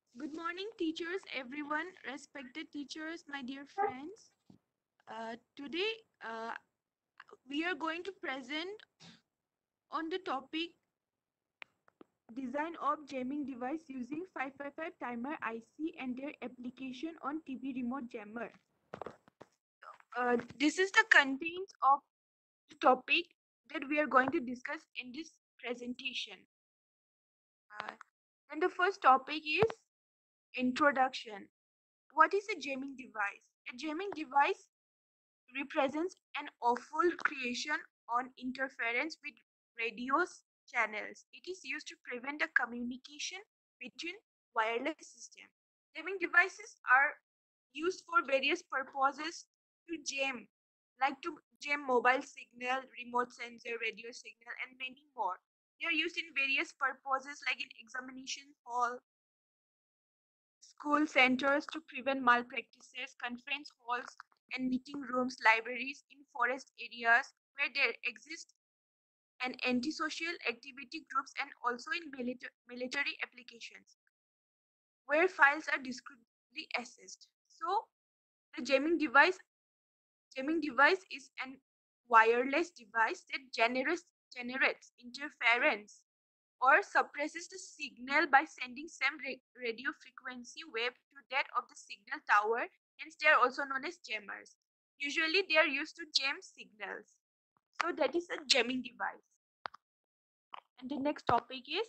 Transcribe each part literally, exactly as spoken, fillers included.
Good morning, teachers, everyone, respected teachers, my dear friends. Uh, today, uh, we are going to present on the topic design of jamming device using five five five timer I C and their application on T V remote jammer. Uh, this is the contents of the topic that we are going to discuss in this presentation. Uh, and the first topic is introduction. What is a jamming device? A jamming device represents an awful creation on interference with radio's channels. It is used to prevent the communication between wireless systems. Jamming devices are used for various purposes to jam, like to jam mobile signal, remote sensor, radio signal, and many more. They are used in various purposes like in examination hall, school centers to prevent malpractices, conference halls and meeting rooms, libraries in forest areas where there exist and antisocial activity groups, and also in milita- military applications where files are discreetly accessed. So the jamming device jamming device is an wireless device that generates generates interference or suppresses the signal by sending some ra- radio frequency wave to that of the signal tower. Hence, they are also known as jammers. Usually, they are used to jam signals. So, that is a jamming device. And the next topic is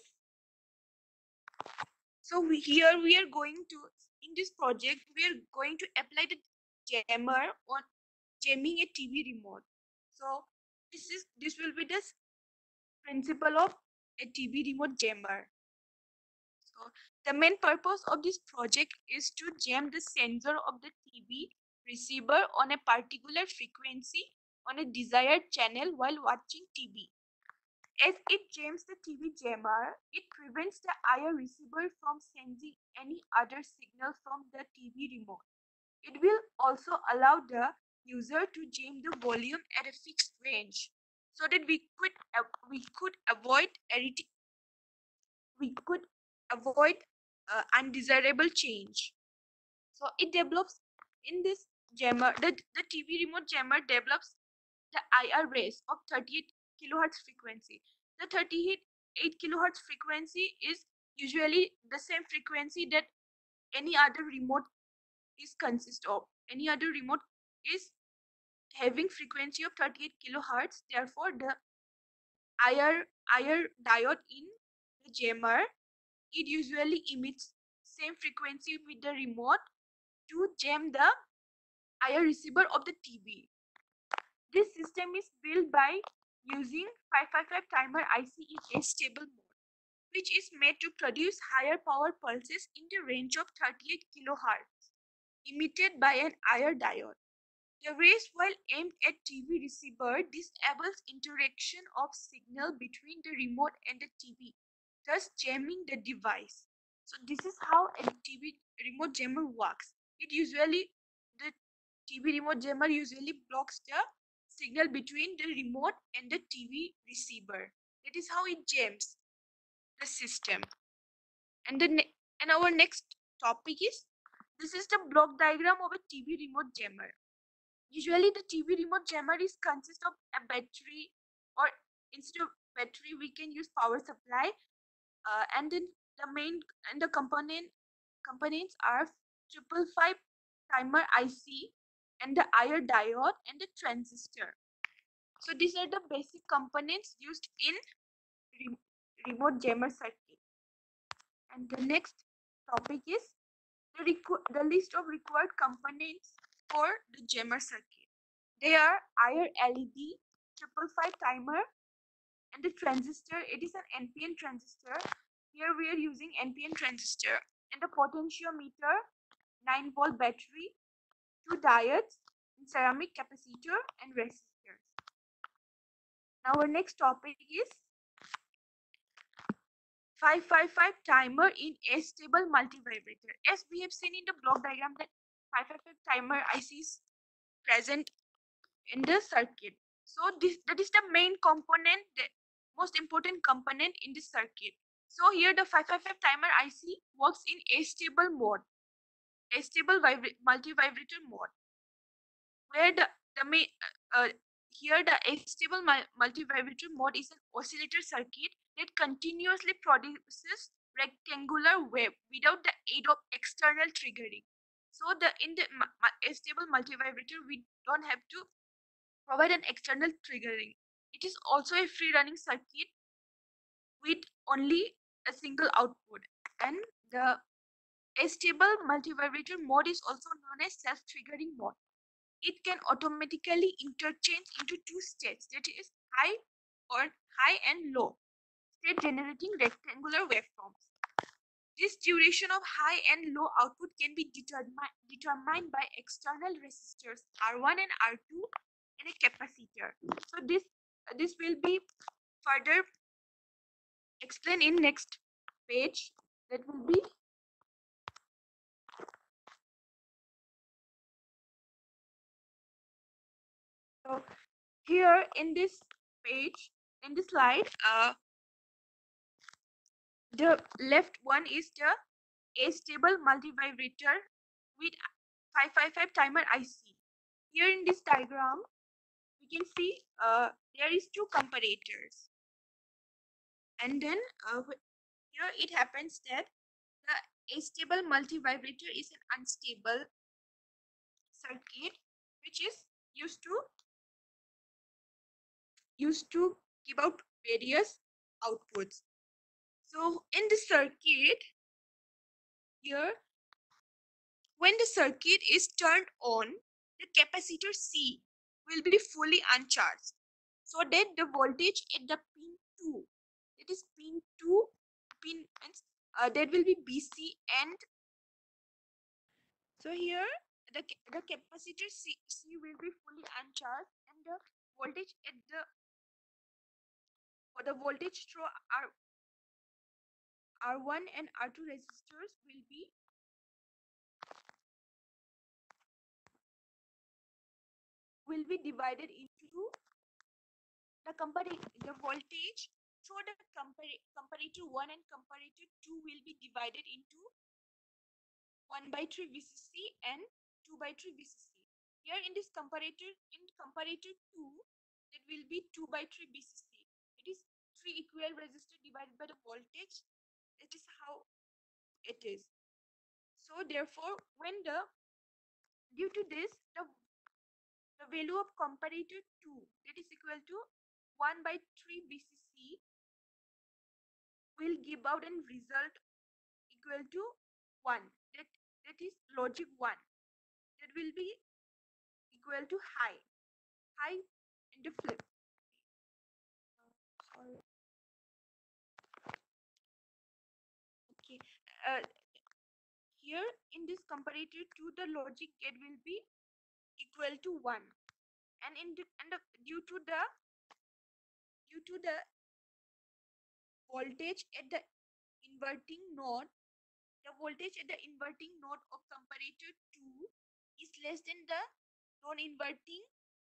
so we, here we are going to in this project we are going to apply the jammer on jamming a T V remote. So, this is this will be the s- principle of a T V remote jammer. So the main purpose of this project is to jam the sensor of the T V receiver on a particular frequency on a desired channel while watching T V. As it jams the T V jammer, it prevents the I R receiver from sending any other signal from the T V remote. It will also allow the user to jam the volume at a fixed range so that we could av- we could avoid irrit- we could avoid uh, undesirable change. So it develops in this jammer, the, the T V remote jammer develops the I R rays of thirty-eight kilohertz frequency. The thirty-eight kilohertz frequency is usually the same frequency that any other remote is consist of. Any other remote is having frequency of thirty-eight kilohertz. Therefore, the I R I R diode in the jammer, it usually emits same frequency with the remote to jam the I R receiver of the T V. This system is built by using five five five timer I C in a stable mode, which is made to produce higher power pulses in the range of thirty-eight kilohertz, emitted by an I R diode. The rays, while aimed at T V receiver, disables interaction of signal between the remote and the T V, thus jamming the device. So this is how a T V remote jammer works. It usually the T V remote jammer usually blocks the signal between the remote and the T V receiver. That is how it jams the system. And the ne- and our next topic is this is the block diagram of a T V remote jammer. Usually, the T V remote jammer is consist of a battery, or instead of battery, we can use power supply. Uh, and then the main and the component components are triple five timer I C and the I R diode and the transistor. So these are the basic components used in re- remote jammer circuit. And the next topic is the, requ- the list of required components for the jammer circuit. They are I R L E D, triple five timer, and the transistor. It is an N P N transistor. Here we are using N P N transistor, and the potentiometer, nine volt battery, two diodes, and ceramic capacitor and resistors. Now our next topic is five five five timer in a stable multivibrator. As we have seen in the block diagram that five five five timer I C is present in the circuit. So this that is the main component, the most important component in this circuit. So here the five five five timer I C works in astable mode, astable vibra- multi-vibrator mode, where the, the may, uh, here the astable mul- multi-vibrator mode is an oscillator circuit that continuously produces rectangular wave without the aid of external triggering. So the in the mu- mu- astable multi-vibrator, we don't have to provide an external triggering. It is also a free running circuit with only a single output, and the astable multi-vibrator mode is also known as self-triggering mode. It can automatically interchange into two states, that is high or high and low state, generating rectangular waveforms. This duration of high and low output can be determi- determined by external resistors R one and R two and a capacitor. So this this will be further explained in next page. That will be so here in this page, in this slide, uh, the left one is the astable multivibrator with five five five timer I C. Here in this diagram, we can see uh, there is two comparators, and then uh, here it happens that the astable multivibrator is an unstable circuit which is used to used to give out various outputs. So in the circuit here, when the circuit is turned on, the capacitor C will be fully uncharged, so that the voltage at the pin two, that is pin two, pin uh, that will be B C, and so here the, the capacitor C, C will be fully uncharged, and the voltage at the or the voltage through R, R1 and R two resistors will be will be divided into the company the voltage through the compar- comparator one and comparator two will be divided into one by three V C C and two by three V C C. Here in this comparator, in comparator two, that will be two by three V C C. It is three equal resistor divided by the voltage. It is how it is. So therefore, when the due to this, the, the value of comparator two, that is equal to one by three V C C, will give out a result equal to one. That that is logic one. That will be equal to high. High in the flip. Uh, sorry. Okay. Uh, Here in this comparator two, the logic gate will be equal to one, and in the, and the, due to the due to the voltage at the inverting node, the voltage at the inverting node of comparator two is less than the non-inverting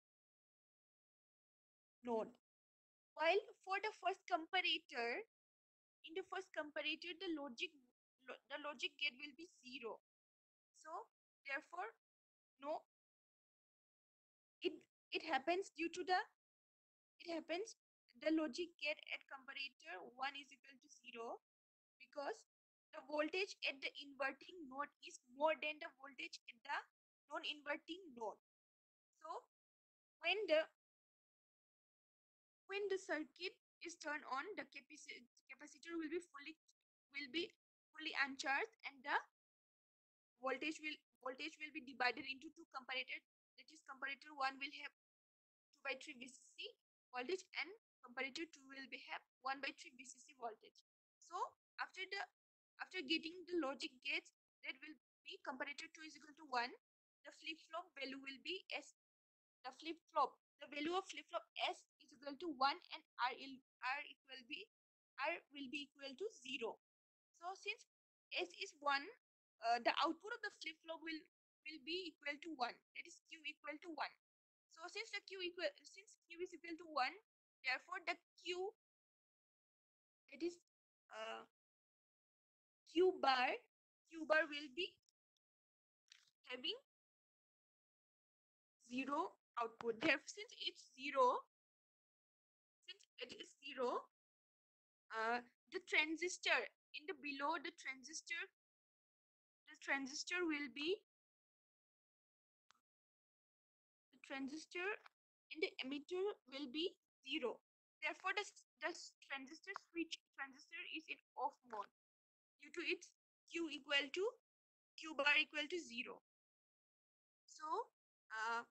node. While for the first comparator, in the first comparator, the logic lo, the logic gate will be zero. So therefore, no, it it happens due to the it happens the logic gate at comparator one is equal to zero, because the voltage at the inverting node is more than the voltage at the non-inverting node. So when the when the circuit is turned on, the capacitor capacitor will be fully will be fully uncharged, and the voltage will voltage will be divided into two comparators. That is, comparator one will have two by three V C C voltage, and comparator two will be have one by three V C C voltage. So after the after getting the logic gates, that will be comparator two is equal to one. The flip flop value will be S. The flip flop the value of flip flop S is equal to one, and R il, R equal be R will be equal to zero. So since S is one, uh, the output of the flip flop will will be equal to one. That is Q equal to one. So since the Q equal since Q is equal to one, therefore the Q, that is uh, Q bar, Q bar will be having zero output. Therefore, since it's zero, since it is zero, uh, the transistor in the below the transistor, the transistor will be the transistor in the emitter will be zero. Therefore, the, the transistor switch transistor is in off mode due to its Q equal to Q bar equal to zero. So, uh,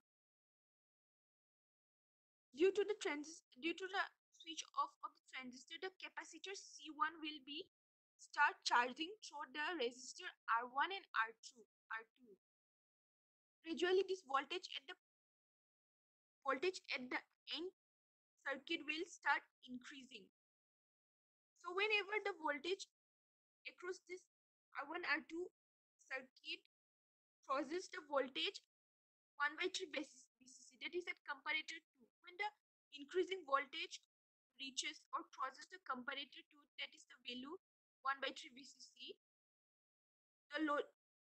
due to the trans due to the switch off of the transistor, the capacitor C one will be start charging through the resistor R one and R two. R two. Gradually, this voltage at the voltage at the end circuit will start increasing. So whenever the voltage across this R one R two circuit crosses the voltage one by three V C C, that is at comparator two, when the increasing voltage reaches or crosses the comparator two, that is the value one by three V C C, the load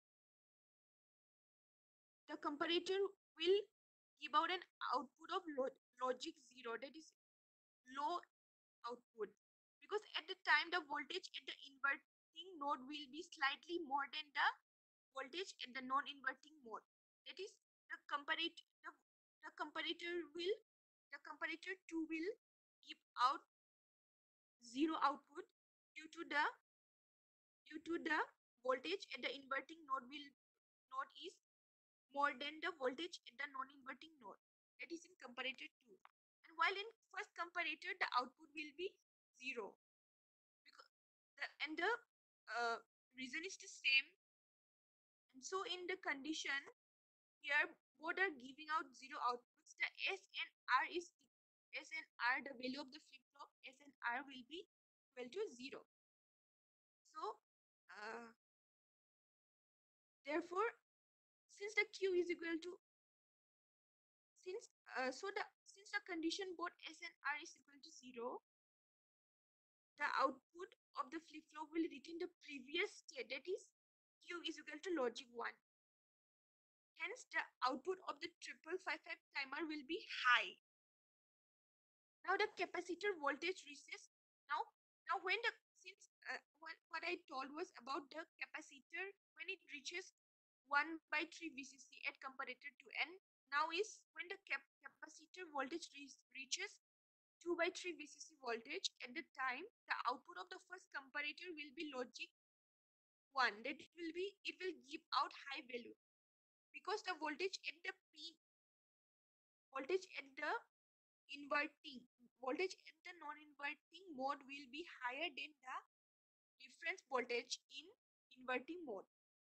the comparator will give out an output of lo- logic zero, that is low output, because at the time the voltage at the inverting node will be slightly more than the voltage at the non-inverting mode. That is the comparator the, the comparator will the comparator two will give out zero output due to the due to the voltage at the inverting node will node is more than the voltage at the non-inverting node, that is in comparator two. And while in first comparator the output will be zero, because the and the uh, reason is the same. And so in the condition here both are giving out zero outputs, the S and R is S and R, the value of the flip-flop S and R will be equal to zero. So uh, therefore, since the Q is equal to since uh, so the since the condition both S and R is equal to zero, the output of the flip-flop will retain the previous state, that is Q is equal to logic one. Hence, the output of the triple five five timer will be high. Now the capacitor voltage reaches now now when the since uh, what, what I told was about the capacitor when it reaches one by three V C C at comparator two, and now is when the cap capacitor voltage re reaches two by three V C C voltage, at the time the output of the first comparator will be logic one, that it will be it will give out high value, because the voltage at the P voltage at the inverting voltage at the non-inverting mode will be higher than the reference voltage in inverting mode.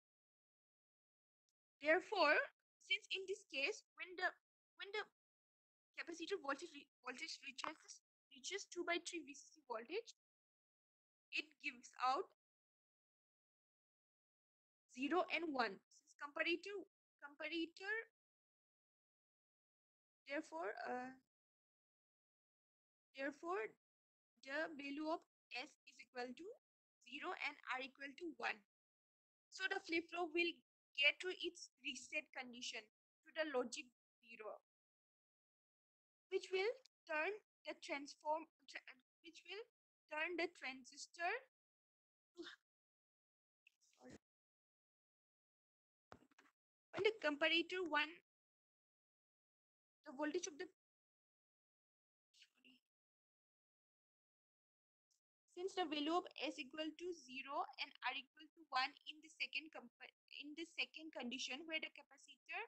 Therefore, since in this case when the when the capacitor voltage re voltage reaches reaches two by three V C C voltage, it gives out zero and one. Since comparator comparator therefore uh, therefore the value of S is equal to zero and R equal to one. So the flip-flop will get to its reset condition to the logic zero, which will turn the transform tra which will turn the transistor to sorry, when the comparator one, the voltage of the sorry, since the value of S equal to zero and R equal to one in the second in the second condition where the capacitor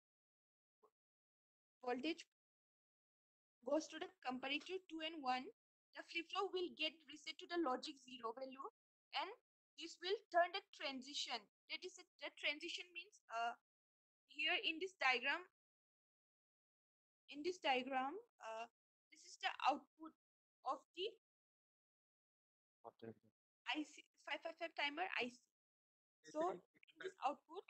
voltage goes to the comparator two and one, the flip-flop will get reset to the logic zero value, and this will turn the transition. That is, a, the transition means uh, here in this diagram, in this diagram, uh, this is the output of the I C five five five timer I C. So in this output,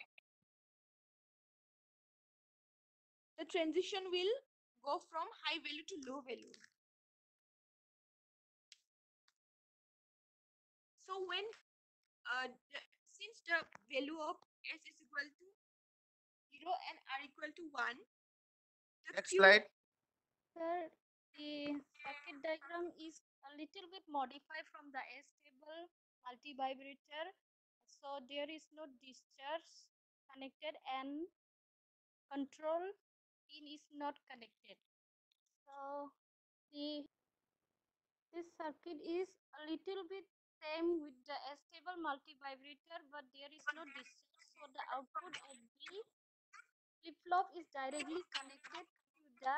the transition will go from high value to low value. So when uh, the, since the value of S is equal to zero and R equal to one, the Next Q slide. Sir, the circuit diagram is a little bit modified from the S-table multivibrator. So there is no discharge connected and control pin is not connected. So the this circuit is a little bit same with the S-table multivibrator, but there is no discharge. So the output of the flip-flop is directly connected to the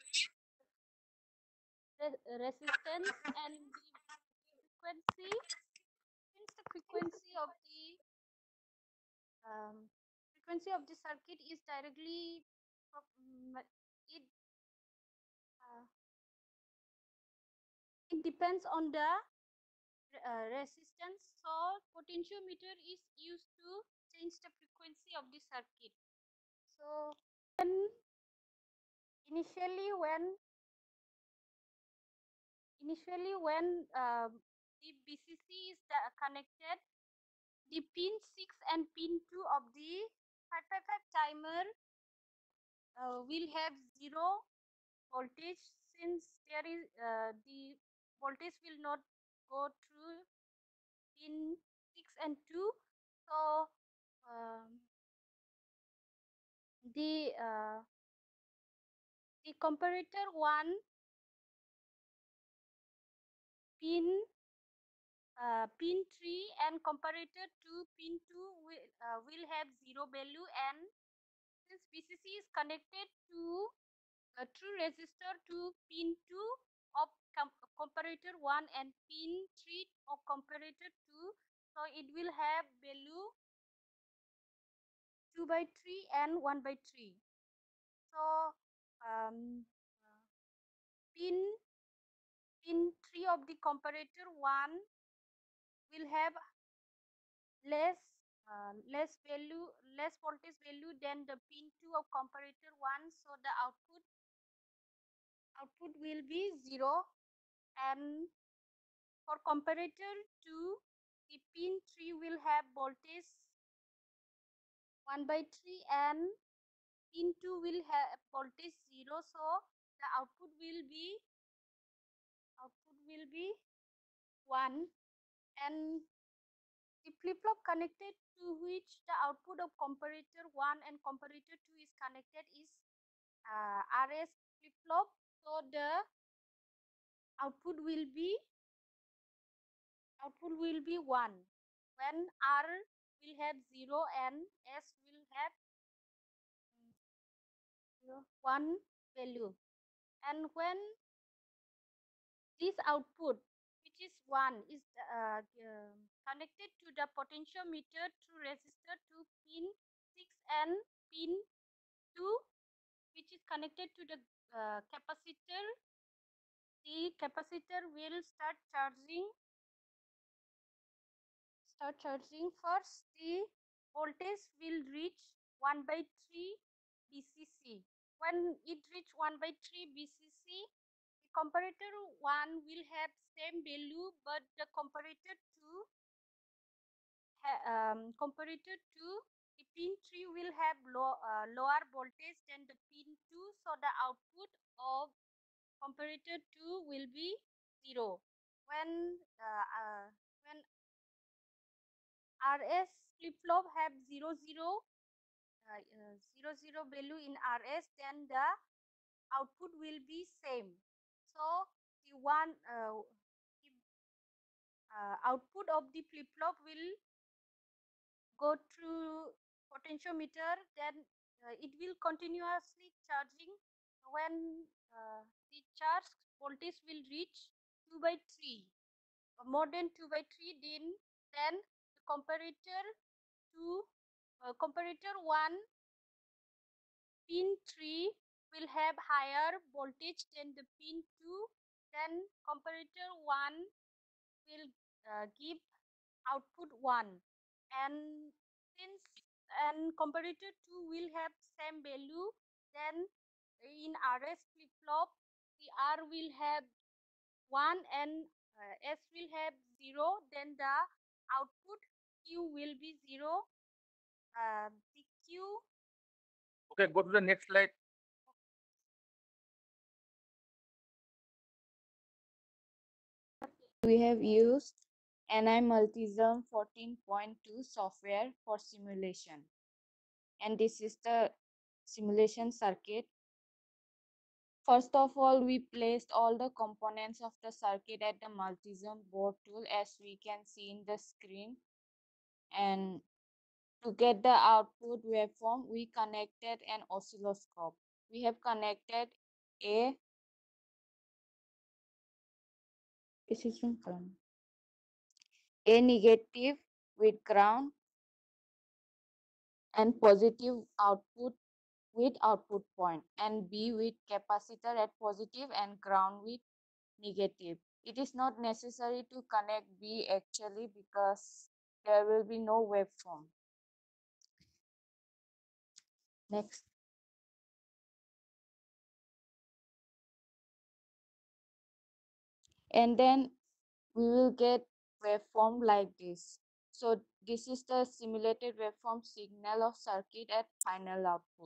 re- resistance and the frequency. Since the frequency of the um, frequency of the circuit is directly mm, it uh, it depends on the uh, resistance. So potentiometer is used to change the frequency of the circuit. So when initially when initially when um, the B C C is the connected, the pin six and pin two of the five five five timer uh, will have zero voltage, since there is uh, the voltage will not go through pin six and two. So um, the uh, the comparator one pin uh, pin three and comparator two pin two will, uh, will have zero value, and since B C C is connected to a true resistor to pin two of com comparator one and pin three of comparator two, so it will have value two by three and one by three. So um, uh, pin pin three of the comparator one will have less uh, less value less voltage value than the pin two of comparator one, so the output output will be zero. And for comparator two, the pin three will have voltage one by three and pin two will have voltage zero. So the output will be output will be one. And the flip-flop connected to which the output of comparator one and comparator two is connected is uh, R S flip-flop. So the output will be output will be one when R will have zero and S will have mm, one value. And when this output, which is one, is uh, uh, connected to the potentiometer through resistor to pin six and pin two, which is connected to the uh, capacitor, the capacitor will start charging start charging. First, the voltage will reach one by three B C C. When it reach one by three B C C, the comparator one will have same value, but the comparator two um, comparator two, the pin three will have low, uh, lower voltage than the pin two, so the output of comparator two will be zero. When uh, uh, when R S flip-flop have zero zero uh, uh, zero zero value in R S, then the output will be same. So the one uh, the, uh, output of the flip-flop will go through potentiometer, then uh, it will continuously charging. When uh, the charge voltage will reach two by three, more than two by three, then then the comparator two uh, comparator one pin three will have higher voltage than the pin two, then comparator one will uh, give output one. And since and comparator two will have same value, then in R S flip-flop the R will have one and uh, S will have zero, then the output Q will be zero. Uh, the Q. Okay, go to the next slide. We have used N I Multisim fourteen point two software for simulation. And this is the simulation circuit. First of all, we placed all the components of the circuit at the Multisim board tool, as we can see in the screen. And to get the output waveform, we connected an oscilloscope. We have connected a a negative with ground and positive output with output point, and B with capacitor at positive and ground with negative. It is not necessary to connect B actually, because there will be no waveform. Next. And then we will get waveform like this. So this is the simulated waveform signal of circuit at final output.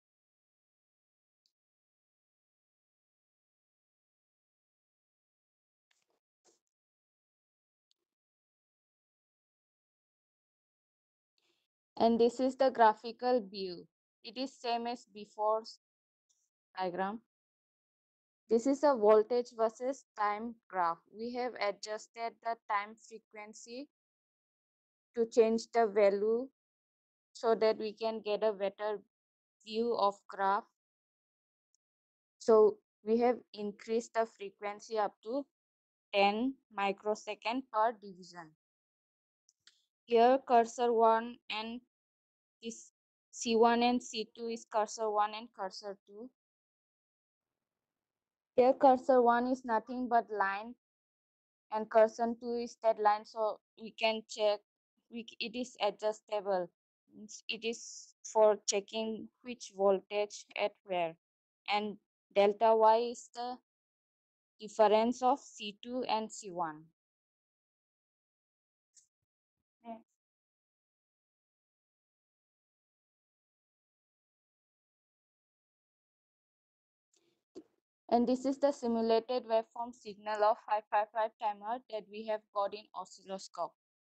And this is the graphical view. It is same as before diagram. This is a voltage versus time graph. We have adjusted the time frequency to change the value so that we can get a better view of graph. So we have increased the frequency up to ten microsecond per division. Here cursor one and this C one and C two is cursor one and cursor two. Here cursor one is nothing but line and cursor two is that line, so we can check we, it is adjustable. It is for checking which voltage at where, and delta y is the difference of C two and C one. Next. And this is the simulated waveform signal of five five five timer that we have got in oscilloscope.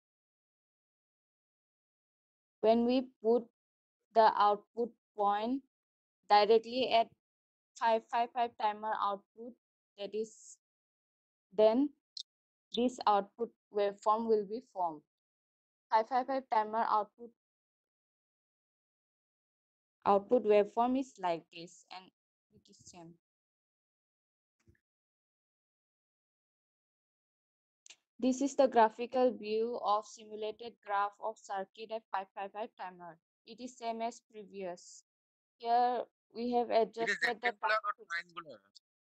When we put the output point directly at five five five timer output, that is, then this output waveform will be formed. five five five timer output output waveform is like this, and it is same. This is the graphical view of simulated graph of circuit at five five five timer. It is same as previous. Here we have It is adjusted the rectangular or time. triangular?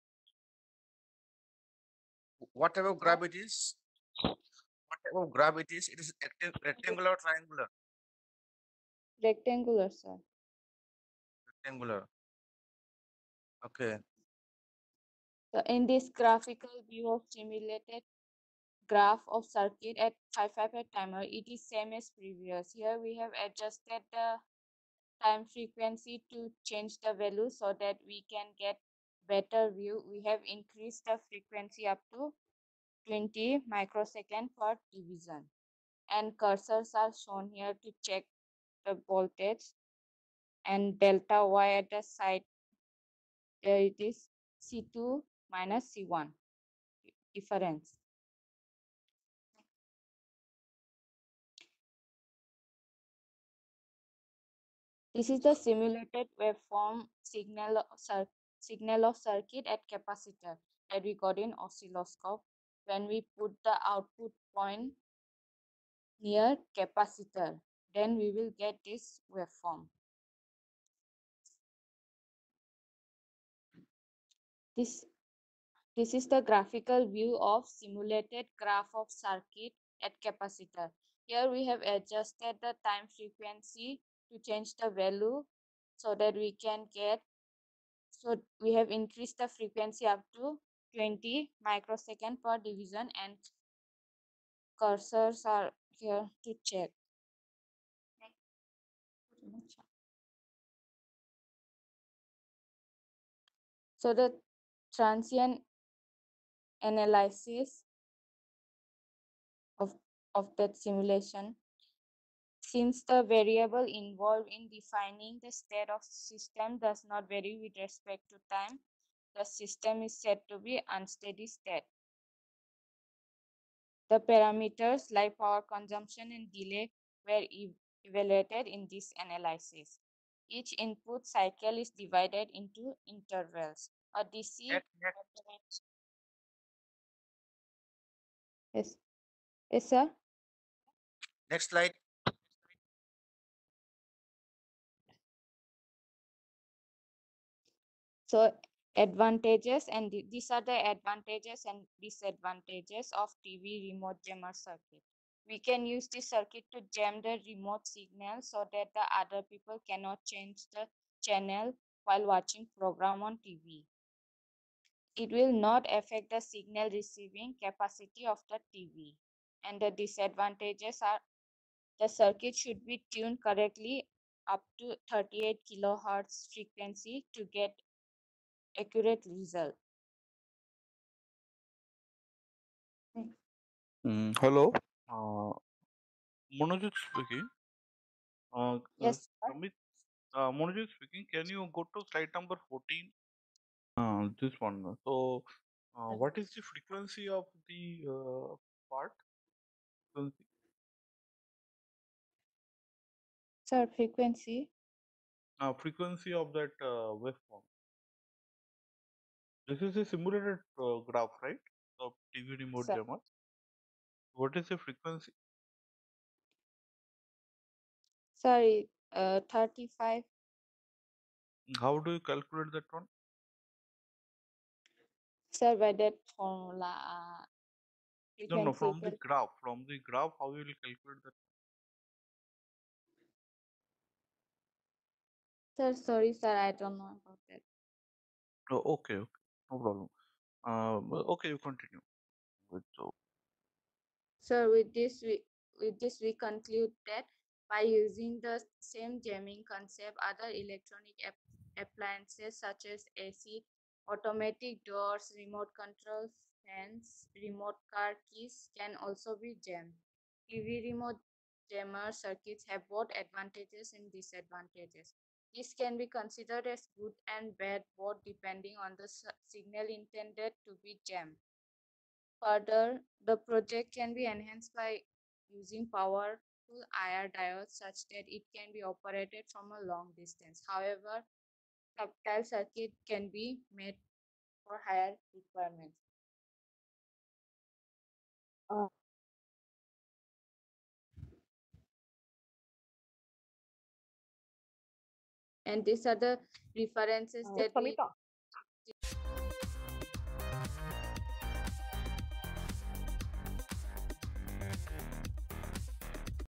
Whatever graph it is, whatever graph it is, it is recta- rectangular or triangular? Rectangular, sir. Rectangular. Okay. So in this graphical view of simulated graph of circuit at five five five timer, it is same as previous. Here we have adjusted the time frequency to change the value so that we can get better view. We have increased the frequency up to twenty microsecond per division, and cursors are shown here to check the voltage, and delta y at the side, there it is C two minus C one difference. This is the simulated waveform signal, signal of circuit at capacitor that we got in oscilloscope. When we put the output point near capacitor, then we will get this waveform. This, this is the graphical view of simulated graph of circuit at capacitor. Here we have adjusted the time frequency to change the value so that we can get, so we have increased the frequency up to twenty microsecond per division, and cursors are here to check. So the transient analysis of, of that simulation, since the variable involved in defining the state of system does not vary with respect to time, the system is said to be unsteady state. The parameters like power consumption and delay were ev- evaluated in this analysis. Each input cycle is divided into intervals. A D C. Next, next. Yes, yes, sir. Next slide. So advantages, and th- these are the advantages and disadvantages of T V remote jammer circuit. We can use this circuit to jam the remote signal so that the other people cannot change the channel while watching program on T V. It will not affect the signal receiving capacity of the T V. And the disadvantages are the circuit should be tuned correctly up to thirty-eight kilohertz frequency to get accurate result. Mm, hello, uh, Monojit speaking. Uh, uh, Yes, sir. Samit, uh, Monojit speaking. Can you go to slide number fourteen? Uh, this one. So, uh, what is the frequency of the uh, part? Frequency, Sir, frequency. uh, frequency of that uh, waveform. This is a simulated uh, graph, right? Of T V remote Sir, jammer. What is the frequency? sorry, uh, thirty-five. How do you calculate that one? Sir, by that formula, uh, No, no, frequency from the equal. graph. From the graph, how you will calculate that? Sir, sorry, sir, I don't know about that. Oh, okay, okay, no problem. Uh, well, okay, you continue. With, so, So with this, we with this we conclude that by using the same jamming concept, other electronic app appliances such as A C, automatic doors, remote control fans, remote car keys can also be jammed. T V remote jammer circuits have both advantages and disadvantages. This can be considered as good and bad both depending on the s- signal intended to be jammed. Further, the project can be enhanced by using powerful I R diodes such that it can be operated from a long distance. However, tactile circuit can be made for higher requirements. Uh, and these are the references Uh, that we Samita,